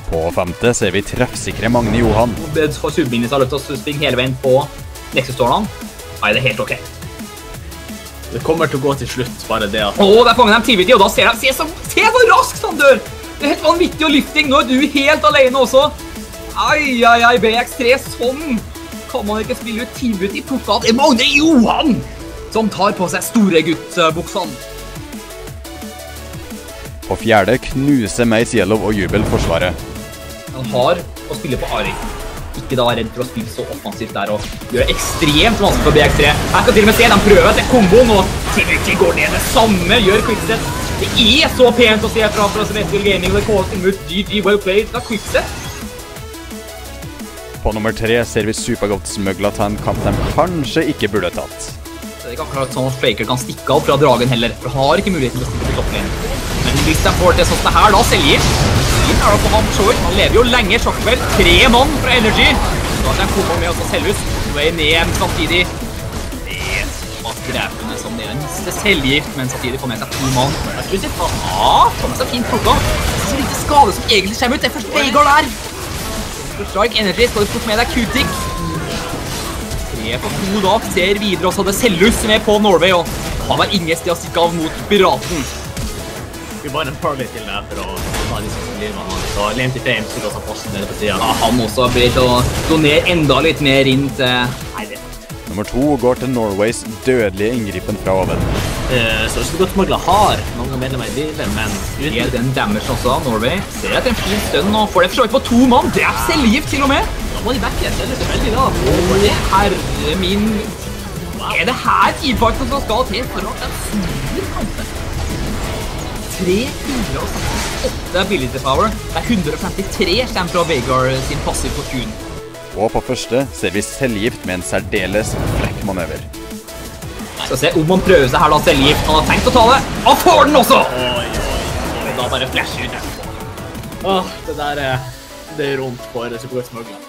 På femte ser vi treffsikre Magne Johan. For Subminis har løpt å springe hele veien på Nexus-tårnene. Nei, det er helt ok. Det kommer til å gå til slutt, bare det at... Der fanger de tidlig, og da ser de, se så raskt han dør! Det er helt vanvittig å lifting, nå er du helt alene også. Ai, BX3, sånn kan man ikke spille ut tidlig i plukket. Det er Magne Johan som tar på seg store guttbuksene. På fjerde knuser Mace Yellow og Jubel forsvaret. Han har å spille på Ari. Ikke da redd for å spille så offensivt der og gjøre ekstremt vanskelig for BX3. Her skal til og med se, de prøver seg komboen og Timothy går ned det samme, gjør quickset. Det er så pent å se fra Celestial Gaming, og det kalles til mot GG well played. Det er quickset. På nummer 3 ser vi supergodt smøglet til en kamp de kanskje ikke burde tatt. Det er ikke akkurat sånn at Faker kan stikke av fra dragen heller, for har ikke muligheten til å stikke til topplane. Men hvis de får til sånn det her, da selger. Siden er det på ham short. Han lever jo lenge, Shockbell. 3 mann fra Energy. Da er det en kombo med også Selvus. Way ned samtidig. Det var grepende som det er en miste selvgift, men samtidig får med seg 2 mann. Jeg skulle si, får med seg fint plukka. Det er så lite skade som egentlig kommer ut. Det er først Veigar der. Strike Energy, skal du plukke med deg Q-tick. 3 på 2 da, ser videre også det Selvus som er på Norway, og han har ingen sted å stikke av mot Piraten. Vi bare en parley til det for å ta de som blir med han. Så Lenti Flames skulle også posten nede på siden. Ja, han også har blitt å donere enda litt mer inn til... Nummer 2 går til Norways dødelige inngripen fra oven. Så skulle godt smøgla har mange medlemmer i bilen, men... Det er den damage også av Norway. Ser at det er en fin stønn, og får det for så vidt på 2 mann. Det er selvgift til og med. Da må de backe, det er så veldig da. Herre min... Er det her teamfighten som skal til for at den snur kampen? 368 ability power. Det er 153 kommer fra Veigar sin passiv på Q-en. Og på første ser vi selvgift med en særdeles frekk manøver. Skal se om han prøver seg her da, selvgift. Han har tenkt å ta det. Han får den også! Og da bare flasher ut etterpå. Det der det er rundt for supergodt smøgla.